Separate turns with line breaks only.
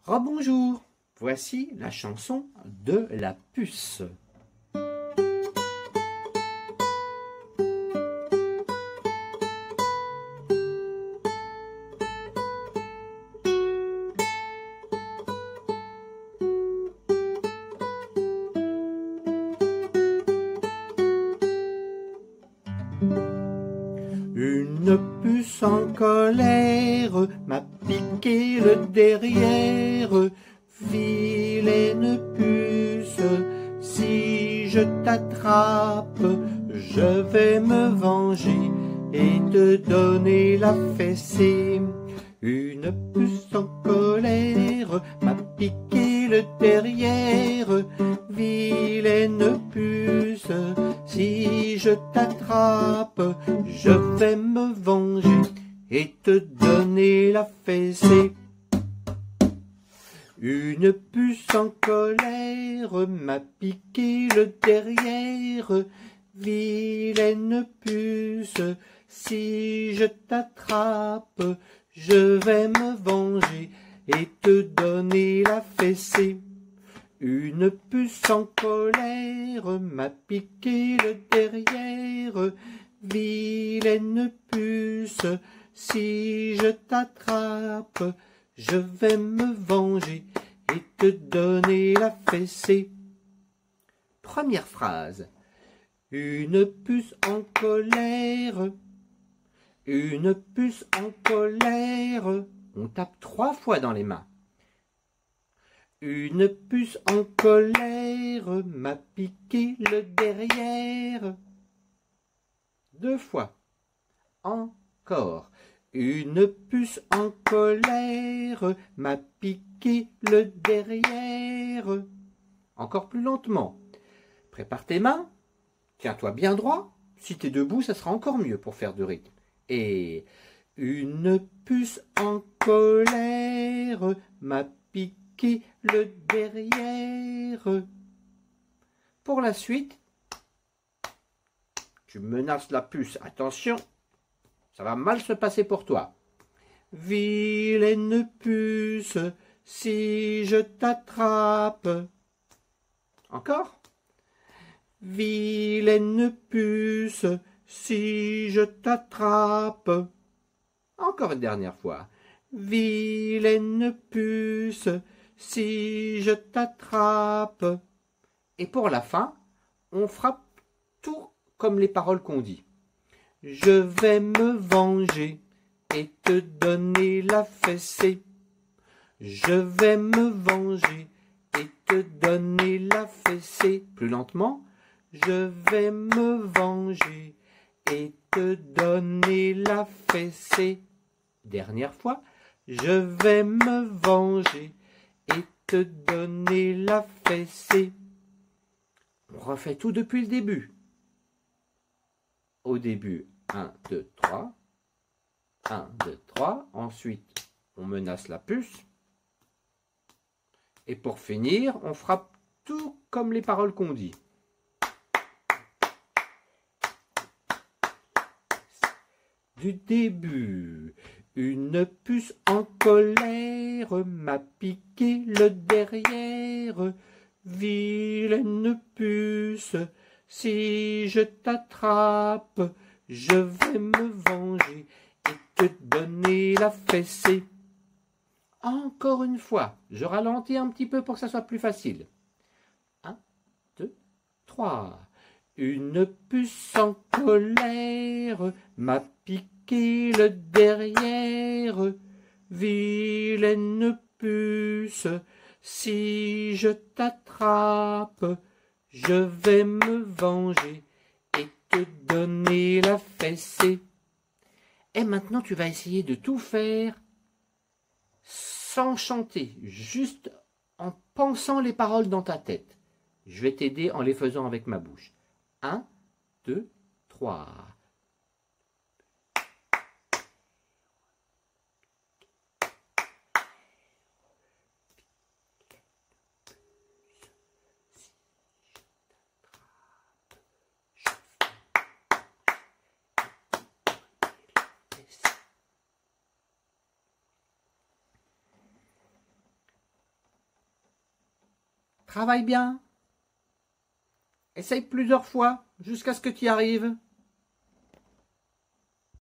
Rebonjour, voici la chanson de la puce. Une puce en colère m'a piqué le derrière. Vilaine puce, si je t'attrape, je vais me venger et te donner la fessée. Une puce en colère m'a piqué le derrière. Vilaine puce, si je t'attrape, je vais me venger et te donner la fessée. Une puce en colère m'a piqué le derrière. Vilaine puce, si je t'attrape, je vais me venger et te donner la fessée. Une puce en colère m'a piqué le derrière. Vilaine puce, si je t'attrape, je vais me venger et te donner la fessée. Première phrase. Une puce en colère. Une puce en colère. On tape 3 fois dans les mains. Une puce en colère m'a piqué le derrière. 2 fois. Encore. Une puce en colère m'a piqué le derrière. Encore plus lentement. Prépare tes mains. Tiens-toi bien droit. Si t'es debout, ça sera encore mieux pour faire du rythme. Et une puce en colère m'a piqué le derrière. Pour la suite, tu menaces la puce. Attention, ça va mal se passer pour toi. Vilaine puce, si je t'attrape. Encore. Vilaine puce, si je t'attrape. Encore une dernière fois. Vilaine puce, si je t'attrape. Et pour la fin, on frappe tout comme les paroles qu'on dit. Je vais me venger et te donner la fessée. Je vais me venger et te donner la fessée. Plus lentement. Je vais me venger et te donner la fessée. Dernière fois. Je vais me venger et te donner la fessée. On refait tout depuis le début. Au début, 1, 2, 3. 1, 2, 3. Ensuite, on menace la puce. Et pour finir, on frappe tout comme les paroles qu'on dit. Du début, une puce en colère m'a piqué le derrière. Vilaine puce, si je t'attrape, je vais me venger et te donner la fessée. Encore une fois, je ralentis un petit peu pour que ça soit plus facile. 1, 2, 3. Une puce en colère m'a piqué le derrière. Vilaine puce, si je t'attrape, je vais me venger et te donner la fessée. Et maintenant, tu vas essayer de tout faire sans chanter, juste en pensant les paroles dans ta tête. Je vais t'aider en les faisant avec ma bouche. 1, 2, 3. Travaille bien. Essaye plusieurs fois jusqu'à ce que tu y arrives.